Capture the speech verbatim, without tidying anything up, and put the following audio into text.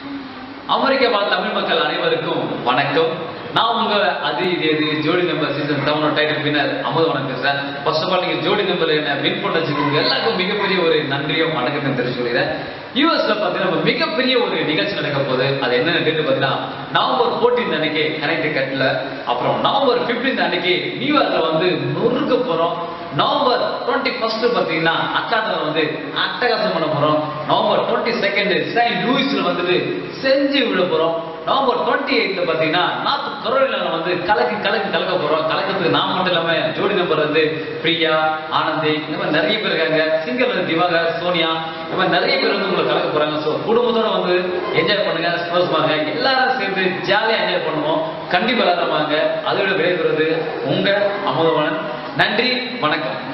அமெரிக்க வாழ் தமிழ் மக்கள் அனைவருக்கும் வணக்கம். நான் உங்க அது இது எது ஜோடி நம்பர் சீசன் செவனோட டைட்டில் வின்னர் அமுதவனன் பேசுறேன். ஃபர்ஸ்ட் ஆஃப் ஆல் நீங்க ஜோடி நம்பர் என்ன வின் பண்ண வச்சுக்கோங்க. எல்லாருக்கும் மிகப்பெரிய ஒரு நன்றியும் வணக்கத்தையும் தெரிவிச்சு சொல்லிடுறேன். யூஎஸ்ல பாத்தீங்கன்னா மிகப்பெரிய ஒரு நிகழ்ச்சி நடக்க போகுது. அது என்ன டேட் பாத்தீங்கன்னா நவம்பர் பதினான்கு அன்னைக்கு கனெக்டிகட்ல, அப்புறம் நவம்பர் பதினைந்து அன்னைக்கு நியூயார்க்ல வந்து நொறுக்க போறோம். நவம்பர் இருபத்தி ஒன்று பாத்தீங்கன்னா அட்லாண்டால வந்து அட்டகாசம் பண்ண போறோம். நவம்பர் இருபத்தி இரண்டு செயின்ட் லூயிஸ்ல வந்துட்டு செஞ்சு விட போறோம். நவம்பர் இருபத்தி எட்டு பாத்தீங்கன்னா நார்த் கரோலினால வந்து கலக்கு கலக்கு கலக்க போறோம். கலக்கிறதுக்கு நான் மட்டும் இல்லாம ஜோடி நம்பர் வந்து பிரியா, ஆனந்தி, இந்த மாதிரி நிறைய பேர் இருக்காங்க. சிங்கர் திவாகர், சோனியா, இந்த மாதிரி நிறைய பேர் வந்து உங்களை கலக்க போறாங்க. ஸோ குடும்பத்தோட வந்து என்ஜாய் பண்ணுங்க, ஸ்போர்ட்ஸ் பாருங்க, எல்லாரும் சேர்ந்து ஜாலியா என்ஜாய் பண்ணுவோம். கண்டிப்பா எல்லாரும் வாங்க. அதோட விடைபெறுவது உங்க அமுதவனன். நன்றி, வணக்கம்.